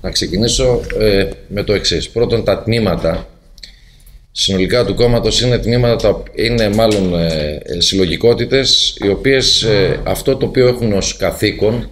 να ξεκινήσω με το εξής. Πρώτον, τα τμήματα συνολικά του κόμματος είναι μάλλον συλλογικότητες, οι οποίες αυτό το οποίο έχουν ως καθήκον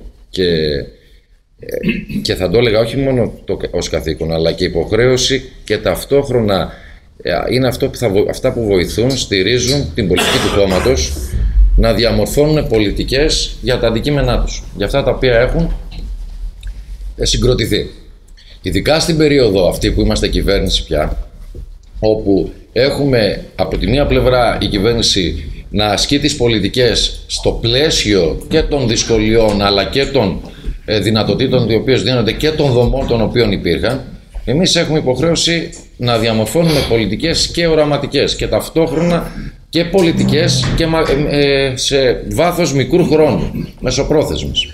και θα το έλεγα όχι μόνο ως καθήκον, αλλά και υποχρέωση, και ταυτόχρονα είναι αυτά που βοηθούν, στηρίζουν την πολιτική του κόμματος να διαμορφώνουν πολιτικές για τα αντικείμενά τους, για αυτά τα οποία έχουν συγκροτηθεί. Ειδικά στην περίοδο αυτή που είμαστε κυβέρνηση πια, όπου έχουμε από τη μία πλευρά η κυβέρνηση να ασκεί τις πολιτικές στο πλαίσιο και των δυσκολιών αλλά και των δυνατοτήτων οι οποίες δίνονται και των δομών των οποίων υπήρχαν, εμείς έχουμε υποχρέωση να διαμορφώνουμε πολιτικές και οραματικές και ταυτόχρονα και πολιτικές και σε βάθος μικρού χρόνου, μεσοπρόθεσμες.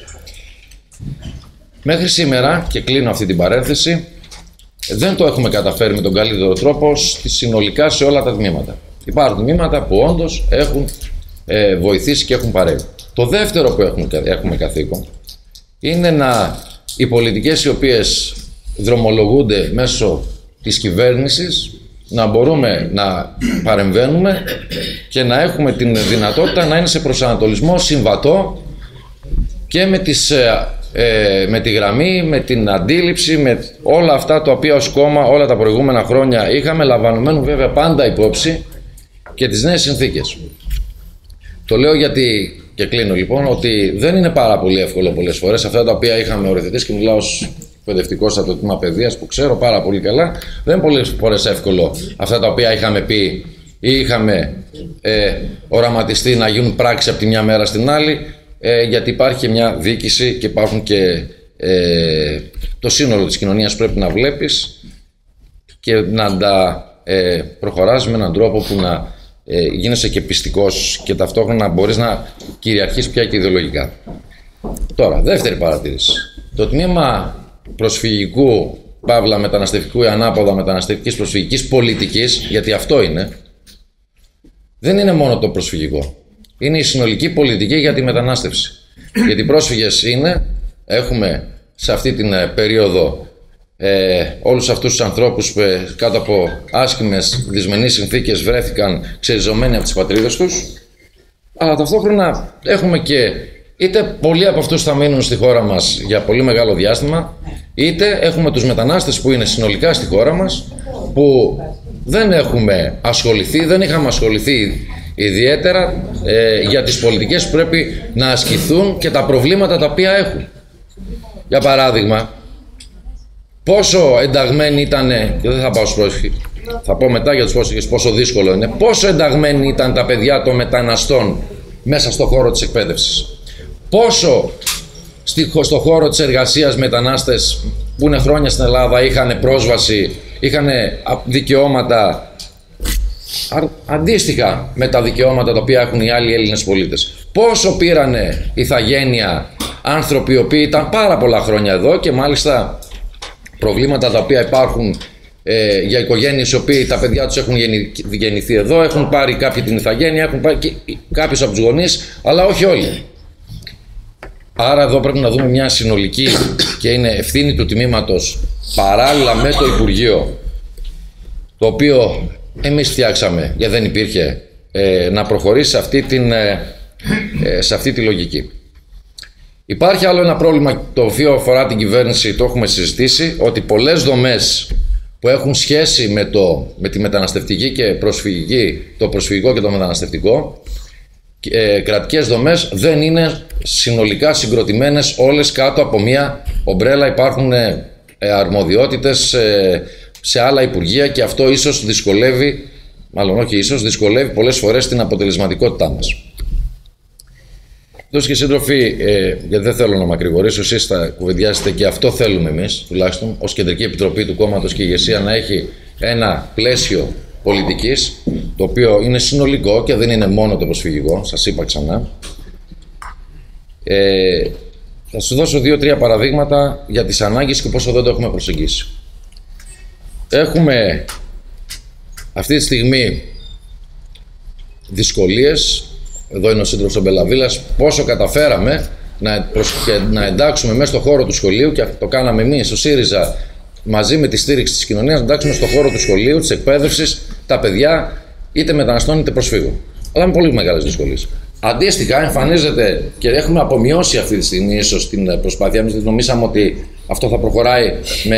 Μέχρι σήμερα, και κλείνω αυτή την παρένθεση, δεν το έχουμε καταφέρει με τον καλύτερο τρόπο συνολικά σε όλα τα τμήματα. Υπάρχουν τμήματα που όντως έχουν βοηθήσει και έχουν παρέμβει. Το δεύτερο που έχουμε καθήκον είναι οι πολιτικές οι οποίες δρομολογούνται μέσω της κυβέρνησης να μπορούμε να παρεμβαίνουμε και να έχουμε την δυνατότητα να είναι σε προσανατολισμό συμβατό και με τη γραμμή, με την αντίληψη, με όλα αυτά τα οποία ως κόμμα όλα τα προηγούμενα χρόνια είχαμε, λαμβανομένου βέβαια πάντα υπόψη και τις νέες συνθήκες. Το λέω γιατί, και κλείνω λοιπόν, ότι δεν είναι πάρα πολύ εύκολο πολλές φορές αυτά τα οποία είχαμε οριοθετήσει, και μιλάω ως εκπαιδευτικός από το τμήμα παιδείας που ξέρω πάρα πολύ καλά, δεν είναι πολλές φορές εύκολο αυτά τα οποία είχαμε πει ή είχαμε οραματιστεί να γίνουν πράξη από τη μια μέρα στην άλλη, γιατί υπάρχει και μια διοίκηση και υπάρχουν και το σύνολο της κοινωνίας πρέπει να βλέπεις και να τα προχωράς με έναν τρόπο που να γίνεσαι και πιστικός και ταυτόχρονα μπορείς να κυριαρχείς πια και ιδεολογικά. Τώρα, δεύτερη παρατήρηση. Το τμήμα προσφυγικού, παύλα μεταναστευτικού ή ανάποδα μεταναστευτικής προσφυγικής πολιτικής, γιατί αυτό είναι, δεν είναι μόνο το προσφυγικό. Είναι η συνολική πολιτική για τη μετανάστευση. Γιατί πρόσφυγες έχουμε σε αυτή την περίοδο όλους αυτούς τους ανθρώπους που κάτω από άσχημες δυσμενείς συνθήκες βρέθηκαν ξεριζωμένοι από τις πατρίδες τους, αλλά ταυτόχρονα έχουμε και είτε πολλοί από αυτούς θα μείνουν στη χώρα μας για πολύ μεγάλο διάστημα, είτε έχουμε τους μετανάστες που είναι συνολικά στη χώρα μας, που δεν είχαμε ασχοληθεί ιδιαίτερα για τις πολιτικές που πρέπει να ασκηθούν και τα προβλήματα τα οποία έχουν. Για παράδειγμα, πόσο ενταγμένοι ήταν, και δεν θα πάω στους πρόσφυγες, θα πω μετά για τους πρόσφυγες πόσο δύσκολο είναι, πόσο ενταγμένοι ήταν τα παιδιά των μεταναστών μέσα στο χώρο της εκπαίδευσης. Πόσο στο χώρο της εργασίας μετανάστες που είναι χρόνια στην Ελλάδα είχαν πρόσβαση, είχαν δικαιώματα αντίστοιχα με τα δικαιώματα τα οποία έχουν οι άλλοι Έλληνες πολίτες. Πόσο πήρανε ηθαγένεια άνθρωποι οι οποίοι ήταν πάρα πολλά χρόνια εδώ και μάλιστα προβλήματα τα οποία υπάρχουν για οικογένειες οι οποίοι τα παιδιά τους έχουν γεννηθεί εδώ, έχουν πάρει κάποιοι την ηθαγένεια, έχουν πάρει κάποιους από τους γονείς, αλλά όχι όλοι. Άρα εδώ πρέπει να δούμε μια συνολική και είναι ευθύνη του τμήματος παράλληλα με το Υπουργείο, το οποίο εμείς φτιάξαμε γιατί δεν υπήρχε, να προχωρήσει σε αυτή τη λογική. Υπάρχει άλλο ένα πρόβλημα το οποίο αφορά την κυβέρνηση, το έχουμε συζητήσει, ότι πολλές δομές που έχουν σχέση με τη μεταναστευτική και προσφυγική, το προσφυγικό και το μεταναστευτικό, κρατικές δομές δεν είναι συνολικά συγκροτημένες όλες κάτω από μία ομπρέλα. Υπάρχουν αρμοδιότητες σε άλλα υπουργεία και αυτό ίσως δυσκολεύει, μάλλον όχι ίσως, δυσκολεύει πολλές φορές την αποτελεσματικότητά μας. Δώσε και σύντροφοι, γιατί δεν θέλω να μακρηγορήσω, εσείς θα κουβεντιάσετε και αυτό θέλουμε εμείς, τουλάχιστον, ως Κεντρική Επιτροπή του κόμματος και η ηγεσία να έχει ένα πλαίσιο πολιτικής, το οποίο είναι συνολικό και δεν είναι μόνο το προσφυγικό, σας είπα ξανά. Θα σου δώσω 2-3 παραδείγματα για τις ανάγκες και πόσο δεν το έχουμε προσεγγίσει. Έχουμε αυτή τη στιγμή δυσκολίες, εδώ είναι ο σύντροφος ο Μπελαβίλας, πόσο καταφέραμε να εντάξουμε μέσα στο χώρο του σχολείου, και το κάναμε εμείς στο ΣΥΡΙΖΑ μαζί με τη στήριξη της κοινωνίας, να εντάξουμε στο χώρο του σχολείου, της εκπαίδευσης, τα παιδιά είτε μεταναστών είτε προσφύγων. Αλλά με πολύ μεγάλες δυσκολίες. Αντίστοιχα, εμφανίζεται και έχουμε απομειώσει αυτή τη στιγμή ίσως την προσπάθειά μας. Νομίζαμε ότι αυτό θα προχωράει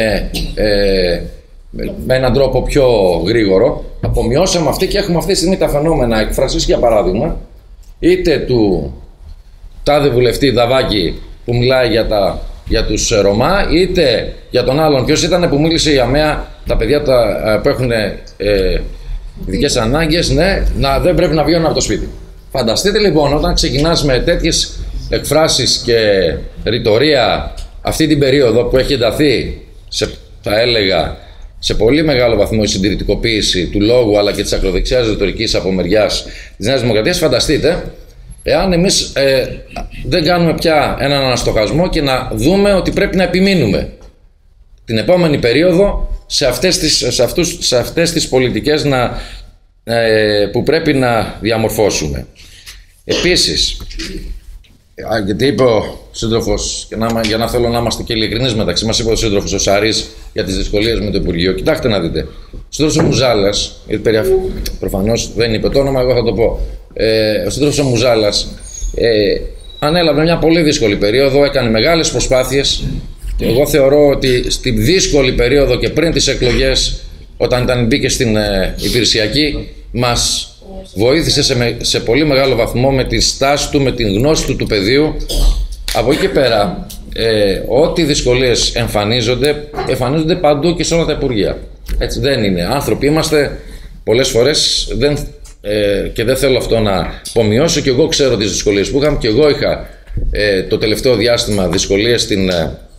με έναν τρόπο πιο γρήγορο. Απομειώσαμε αυτή και έχουμε αυτή τη στιγμή τα φαινόμενα έκφρασης, για παράδειγμα, είτε του τάδε βουλευτή Δαβάκη που μιλάει για τους Ρωμά, είτε για τον άλλον. Ποιος ήταν που μίλησε για ΜΕΑ, τα παιδιά που έχουν ειδικές ανάγκες, ναι, δεν πρέπει να βγαίνουν από το σπίτι. Φανταστείτε λοιπόν, όταν ξεκινάς με τέτοιες εκφράσεις και ρητορία αυτή την περίοδο που έχει ενταθεί, θα έλεγα, σε πολύ μεγάλο βαθμό η συντηρητικοποίηση του λόγου αλλά και της ακροδεξιάς ρητορικής από μεριάς της Νέας Δημοκρατίας, φανταστείτε εάν εμείς δεν κάνουμε πια έναν αναστοχασμό και να δούμε ότι πρέπει να επιμείνουμε την επόμενη περίοδο σε αυτές τις πολιτικές που πρέπει να διαμορφώσουμε. Επίσης, γιατί είπε ο σύντροφος, για να θέλω να είμαστε και ειλικρινείς μεταξύ μας, είπε ο σύντροφος ο Σαρής για τις δυσκολίες με το Υπουργείο. Κοιτάξτε να δείτε. Ο σύντροφος ο Μουζάλας, προφανώς δεν είπε το όνομα, εγώ θα το πω. Ο σύντροφος ο Μουζάλας ανέλαβε μια πολύ δύσκολη περίοδο, έκανε μεγάλες προσπάθειες. Εγώ θεωρώ ότι στη δύσκολη περίοδο και πριν τις εκλογές, όταν μπήκε στην υπηρεσιακή, μας βοήθησε σε πολύ μεγάλο βαθμό με τη στάση του, με την γνώση του πεδίου. Από εκεί και πέρα, ό,τι δυσκολίες εμφανίζονται παντού και σε όλα τα υπουργεία. Έτσι δεν είναι. Άνθρωποι είμαστε πολλές φορές και δεν θέλω αυτό να απομειώσω, και εγώ ξέρω τις δυσκολίες που είχαμε, και εγώ είχα το τελευταίο διάστημα δυσκολίες στην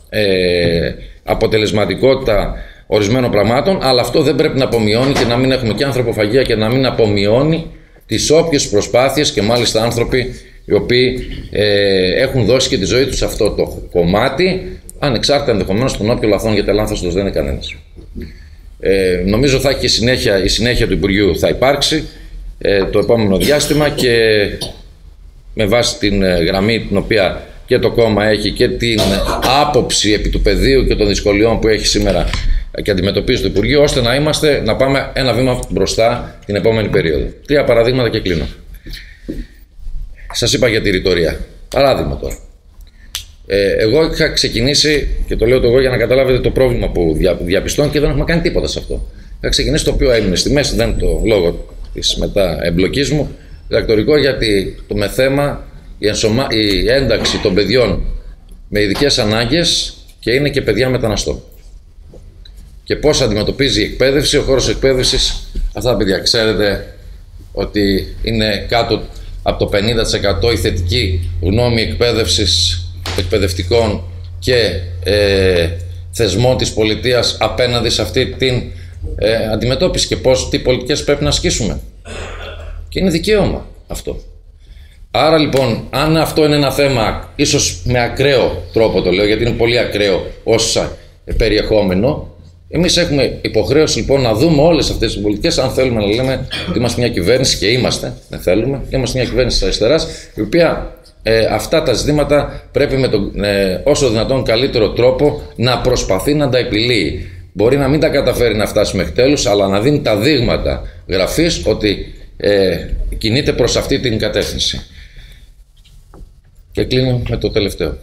αποτελεσματικότητα ορισμένων πραγμάτων, αλλά αυτό δεν πρέπει να απομειώνει και να μην έχουμε και ανθρωποφαγία και να μην απομειώνει τις όποιες προσπάθειες, και μάλιστα άνθρωποι οι οποίοι έχουν δώσει και τη ζωή τους σε αυτό το κομμάτι, ανεξάρτητα ενδεχομένως των όποιων λαθών, γιατί λάθος τους δεν είναι κανένας. Νομίζω θα έχει η συνέχεια του Υπουργείου θα υπάρξει το επόμενο διάστημα, και με βάση την γραμμή την οποία και το κόμμα έχει και την άποψη επί του πεδίου και των δυσκολιών που έχει σήμερα και αντιμετωπίζει το Υπουργείο, ώστε να πάμε ένα βήμα μπροστά την επόμενη περίοδο. 3 παραδείγματα και κλείνω. Σας είπα για τη ρητορία. Παράδειγμα τώρα. Εγώ είχα ξεκινήσει, και το λέω το εγώ για να καταλάβετε το πρόβλημα που διαπιστώνω, και δεν έχουμε κάνει τίποτα σε αυτό. Είχα ξεκινήσει, το οποίο έμεινε στη μέση, δεν το λόγο της μετά εμπλοκής μου, διδακτορικό, γιατί με θέμα η ένταξη των παιδιών με ειδικές ανάγκες, και είναι και παιδιά μεταναστών. Και πώς αντιμετωπίζει η εκπαίδευση, ο χώρος εκπαίδευσης αυτά τα παιδιά. Ξέρετε ότι είναι κάτω από το 50% η θετική γνώμη εκπαίδευσης, εκπαιδευτικών και θεσμών της πολιτείας απέναντι σε αυτή την αντιμετώπιση, και τι πολιτικές πρέπει να ασκήσουμε. Και είναι δικαίωμα αυτό. Άρα λοιπόν, αν αυτό είναι ένα θέμα, ίσως με ακραίο τρόπο το λέω, γιατί είναι πολύ ακραίο ως περιεχόμενο, εμείς έχουμε υποχρέωση λοιπόν να δούμε όλες αυτές τις πολιτικές, αν θέλουμε να λέμε ότι είμαστε μια κυβέρνηση, και είμαστε, δεν θέλουμε, είμαστε μια κυβέρνηση της αριστεράς, η οποία αυτά τα ζητήματα πρέπει με τον όσο δυνατόν καλύτερο τρόπο να προσπαθεί να τα επιλύει. Μπορεί να μην τα καταφέρει να φτάσει μέχρι τέλους, αλλά να δίνει τα δείγματα γραφής ότι κινείται προς αυτή την κατεύθυνση. Και κλείνω με το τελευταίο.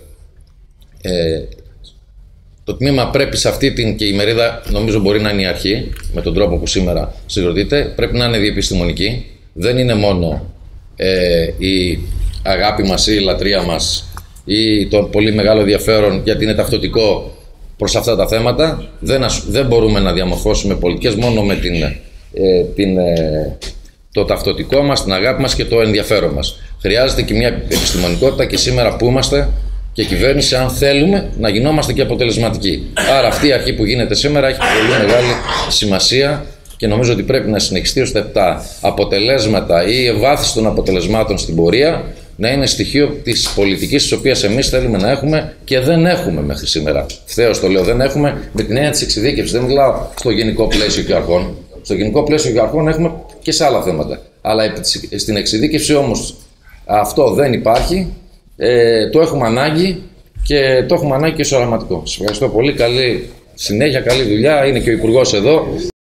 Το τμήμα πρέπει σε αυτή την, και η μερίδα νομίζω μπορεί να είναι η αρχή, με τον τρόπο που σήμερα συγκροτείται, πρέπει να είναι διεπιστημονική. Δεν είναι μόνο η αγάπη μας ή η λατρεία μας ή το πολύ μεγάλο ενδιαφέρον γιατί είναι ταυτοτικό προς αυτά τα θέματα. Δεν μπορούμε να διαμορφώσουμε πολιτικές μόνο με το ταυτοτικό μας, την αγάπη μας και το ενδιαφέρον μας. Χρειάζεται και μια επιστημονικότητα, και σήμερα που είμαστε και κυβέρνηση, αν θέλουμε να γινόμαστε και αποτελεσματικοί. Άρα αυτή η αρχή που γίνεται σήμερα έχει πολύ μεγάλη σημασία, και νομίζω ότι πρέπει να συνεχιστεί ώστε τα αποτελέσματα ή η ευάθυνση των αποτελεσμάτων στην πορεία να είναι στοιχείο της πολιτικής της οποίας εμείς θέλουμε να έχουμε και δεν έχουμε μέχρι σήμερα. Ευθέως το λέω, δεν έχουμε, με την έννοια της εξειδίκευσης. Δεν μιλάω στο γενικό πλαίσιο και αρχών. Στο γενικό πλαίσιο και αρχών έχουμε και σε άλλα θέματα. Αλλά στην εξειδίκευση όμως αυτό δεν υπάρχει, Το έχουμε ανάγκη και το έχουμε ανάγκη και στο οραματικό. Σας ευχαριστώ πολύ. Καλή συνέχεια, καλή δουλειά. Είναι και ο Υπουργός εδώ.